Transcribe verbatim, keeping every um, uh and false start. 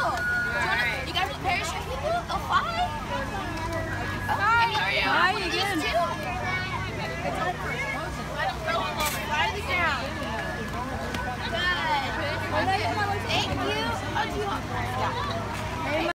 You guys want parachute people? They'll fly? Hi, how are you? Hi again. Slide it down. Good. Thank you. Oh, do you want? Yeah.